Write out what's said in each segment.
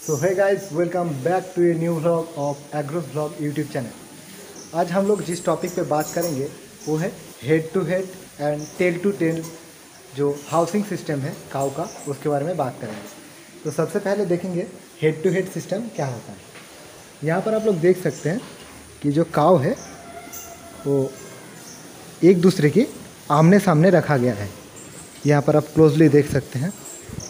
सो है guys, welcome back to a new vlog of Agros vlog YouTube channel. आज हम लोग जिस टॉपिक पे बात करेंगे वो है head to head and tail to tail जो हाउसिंग सिस्टम है काऊ का, उसके बारे में बात करेंगे। तो सबसे पहले देखेंगे हेड टू हेड सिस्टम क्या होता है। यहाँ पर आप लोग देख सकते हैं कि जो काऊ है वो एक दूसरे की आमने सामने रखा गया है। यहाँ पर आप क्लोजली देख सकते हैं,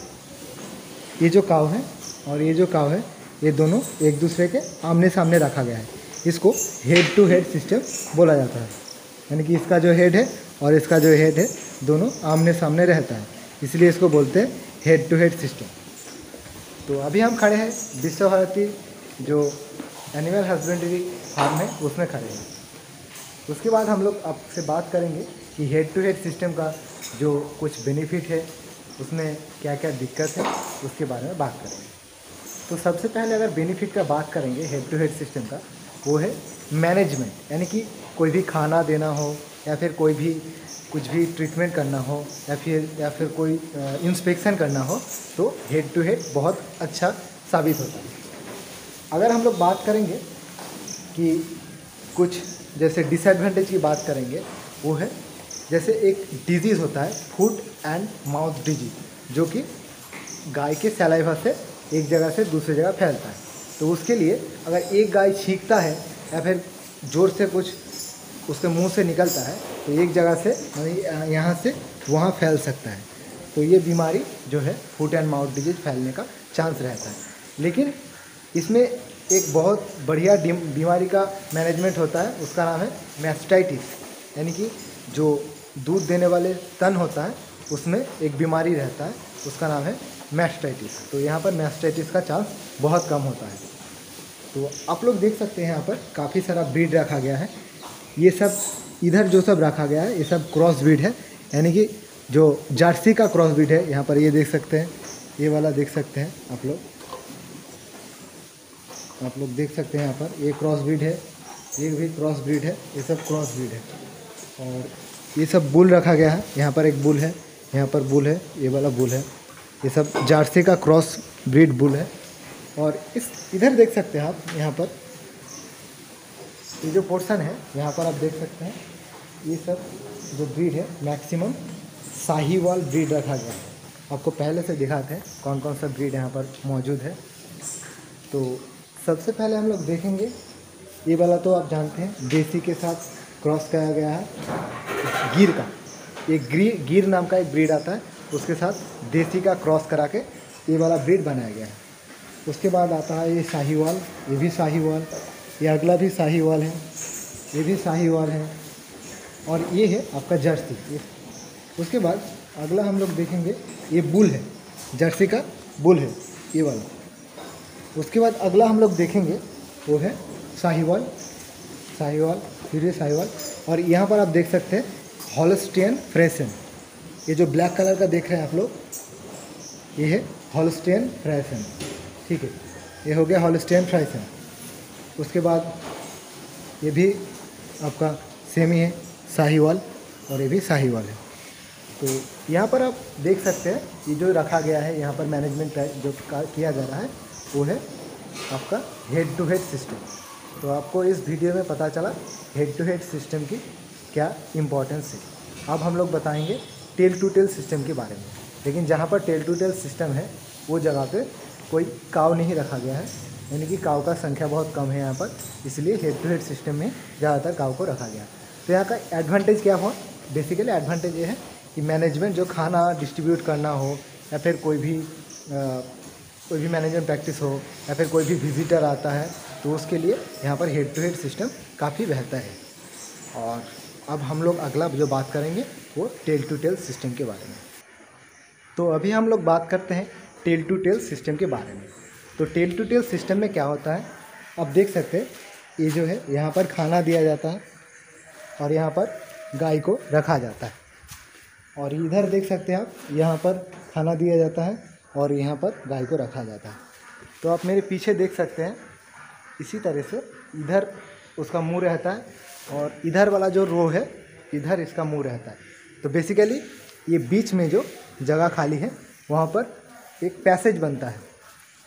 ये जो काऊ है और ये जो काऊ है ये दोनों एक दूसरे के आमने सामने रखा गया है। इसको हेड टू हेड सिस्टम बोला जाता है, यानी कि इसका जो हेड है और इसका जो हेड है दोनों आमने सामने रहता है, इसलिए इसको बोलते हैं हेड टू हेड सिस्टम। तो अभी हम खड़े हैं विश्व भारती जो एनिमल हस्बेंड्री फार्म है उसमें खड़े हैं। उसके बाद हम लोग आपसे बात करेंगे कि हेड टू हेड सिस्टम का जो कुछ बेनिफिट है उसमें क्या क्या दिक्कत है उसके बारे में बात करेंगे। तो सबसे पहले अगर बेनिफिट का बात करेंगे हेड टू हेड सिस्टम का, वो है मैनेजमेंट, यानी कि कोई भी खाना देना हो या फिर कोई भी कुछ भी ट्रीटमेंट करना हो या फिर कोई इंस्पेक्शन करना हो तो हेड टू हेड बहुत अच्छा साबित होता है। अगर हम लोग बात करेंगे कि कुछ जैसे डिसएडवांटेज की बात करेंगे, वो है जैसे एक डिजीज़ होता है फुट एंड माउथ डिजीज, जो कि गाय के सलाइवा से एक जगह से दूसरी जगह फैलता है। तो उसके लिए अगर एक गाय छींकता है या फिर ज़ोर से कुछ उसके मुंह से निकलता है तो एक जगह से यहाँ से वहाँ फैल सकता है। तो ये बीमारी जो है फुट एंड माउथ डिजीज फैलने का चांस रहता है। लेकिन इसमें एक बहुत बढ़िया बीमारी का मैनेजमेंट होता है, उसका नाम है मैस्टाइटिस, यानी कि जो दूध देने वाले स्तन होता है उसमें एक बीमारी रहता है, उसका नाम है मैस्टाइटिस। तो यहाँ पर मैस्टाइटिस का चांस बहुत कम होता है। तो आप लोग देख सकते हैं यहाँ पर काफ़ी सारा ब्रीड रखा गया है। ये सब इधर जो सब रखा गया है ये सब क्रॉस ब्रीड है, यानी कि जो जर्सी का क्रॉस ब्रीड है। यहाँ पर ये देख सकते हैं, ये वाला देख सकते हैं आप लोग देख सकते हैं यहाँ पर ये क्रॉस ब्रीड है, ये भी क्रॉस ब्रीड है, ये सब क्रॉस ब्रीड है। और ये सब बुल रखा गया है, यहाँ पर एक बुल है, यहाँ पर बुल है, ये वाला बुल है, ये सब जर्सी का क्रॉस ब्रीड बुल है। और इस इधर देख सकते हैं आप, यहाँ पर ये जो पोर्शन है यहाँ पर आप देख सकते हैं, ये सब जो ब्रीड है मैक्सिमम साहीवाल ब्रीड रखा गया है। आपको पहले से दिखाते हैं कौन कौन सा ब्रीड यहाँ पर मौजूद है। तो सबसे पहले हम लोग देखेंगे ये वाला, तो आप जानते हैं देसी के साथ क्रॉस किया गया है गिर का। एक गिर नाम का एक ब्रीड आता है, उसके साथ देसी का क्रॉस करा के ये वाला ब्रीड बनाया गया है। उसके बाद आता है ये साहीवाल, ये भी साहीवाल, ये अगला भी साहीवाल है, ये भी साहीवाल है, और ये है आपका जर्सी। उसके बाद अगला हम लोग देखेंगे ये बुल है, जर्सी का बुल है ये वाला। उसके बाद अगला हम लोग देखेंगे वो है साहीवाल, फिर ये साहीवाल। और यहाँ पर आप देख सकते हैं हॉलस्टियन फ्रेसन, ये जो ब्लैक कलर का देख रहे हैं आप लोग, ये है हॉलस्टियन फ्रेसन, ठीक है, ये हो गया हॉलस्टियन फ्रेसन। उसके बाद ये भी आपका सेम ही है साहीवाल, और ये भी साहीवाल है। तो यहाँ पर आप देख सकते हैं ये जो रखा गया है यहाँ पर मैनेजमेंट जो किया जा रहा है वो है आपका हेड टू हेड सिस्टम। तो आपको इस वीडियो में पता चला हेड टू हेड सिस्टम की क्या इम्पोर्टेंस है। अब हम लोग बताएंगे टेल टू टेल सिस्टम के बारे में। लेकिन जहाँ पर टेल टू टेल सिस्टम है वो जगह पे कोई काऊ नहीं रखा गया है, यानी कि काऊ का संख्या बहुत कम है यहाँ पर, इसलिए हेड टू हेड सिस्टम में ज़्यादातर काऊ को रखा गया। तो यहाँ का एडवांटेज क्या हुआ, बेसिकली एडवांटेज ये है कि मैनेजमेंट जो खाना डिस्ट्रीब्यूट करना हो या फिर कोई भी मैनेजमेंट प्रैक्टिस हो या फिर कोई भी विजिटर आता है तो उसके लिए यहाँ पर हेड टू हेड सिस्टम काफ़ी बेहतर है। और अब हम लोग अगला जो बात करेंगे वो टेल टू टेल सिस्टम के बारे में। तो अभी हम लोग बात करते हैं टेल टू टेल सिस्टम के बारे में। तो टेल टू टेल सिस्टम में क्या होता है, आप देख सकते हैं ये जो है यहाँ पर खाना दिया जाता है और यहाँ पर गाय को रखा जाता है, और इधर देख सकते हैं आप यहाँ पर खाना दिया जाता है और यहाँ पर गाय को रखा जाता है। तो आप मेरे पीछे देख सकते हैं इसी तरह से इधर उसका मुंह रहता है और इधर वाला जो रो है इधर इसका मुंह रहता है। तो बेसिकली ये बीच में जो जगह खाली है वहाँ पर एक पैसेज बनता है,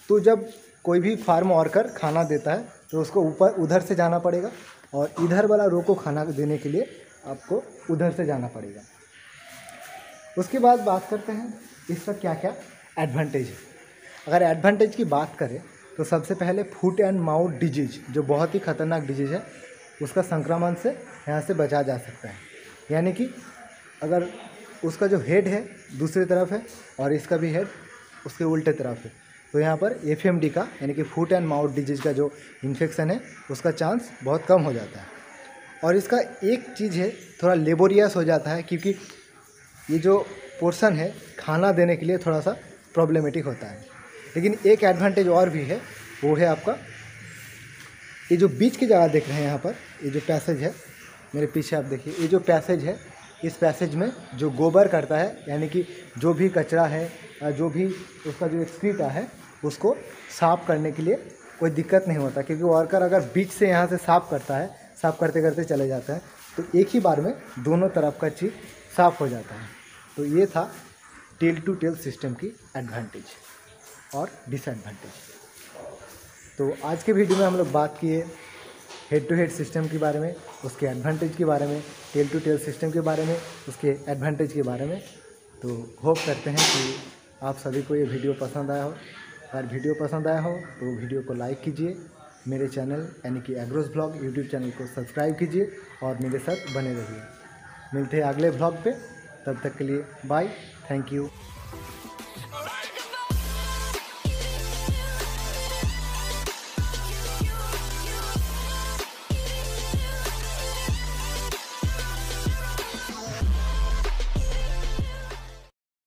तो जब कोई भी फार्म वर्कर खाना देता है तो उसको ऊपर उधर से जाना पड़ेगा, और इधर वाला रो को खाना देने के लिए आपको उधर से जाना पड़ेगा। उसके बाद बात करते हैं इसका क्या क्या एडवांटेज है। अगर एडवांटेज की बात करें तो सबसे पहले फुट एंड माउथ डिजीज, जो बहुत ही खतरनाक डिजीज है, उसका संक्रमण से यहाँ से बचा जा सकता है। यानी कि अगर उसका जो हेड है दूसरी तरफ है और इसका भी हेड उसके उल्टे तरफ है, तो यहाँ पर FMD का यानी कि फुट एंड माउथ डिजीज का जो इन्फेक्शन है उसका चांस बहुत कम हो जाता है। और इसका एक चीज़ है, थोड़ा लेबोरियस हो जाता है, क्योंकि ये जो पोर्शन है खाना देने के लिए थोड़ा सा प्रॉब्लमेटिक होता है। लेकिन एक एडवांटेज और भी है, वो है आपका ये जो बीच की जगह देख रहे हैं यहाँ पर, ये जो पैसेज है मेरे पीछे आप देखिए, ये जो पैसेज है, इस पैसेज में जो गोबर करता है, यानी कि जो भी कचरा है, जो भी उसका जो एक्सक्रीटा है, उसको साफ़ करने के लिए कोई दिक्कत नहीं होता। क्योंकि वर्कर अगर बीच से यहाँ से साफ़ करता है, साफ़ करते करते चले जाता है, तो एक ही बार में दोनों तरफ का चीज़ साफ़ हो जाता है। तो ये था टेल टू टेल सिस्टम की एडवांटेज और डिसएडवांटेज। तो आज के वीडियो में हम लोग बात किए हेड टू हेड सिस्टम के बारे में, उसके एडवांटेज के बारे में, टेल टू टेल सिस्टम के बारे में, उसके एडवांटेज के बारे में। तो होप करते हैं कि आप सभी को ये वीडियो पसंद आया हो। अगर वीडियो पसंद आया हो तो वीडियो को लाइक कीजिए, मेरे चैनल यानी कि एग्रोस ब्लॉग यूट्यूब चैनल को सब्सक्राइब कीजिए और मेरे साथ बने रहिए। मिलते हैं अगले ब्लॉग पे, तब तक के लिए बाय, थैंक यू।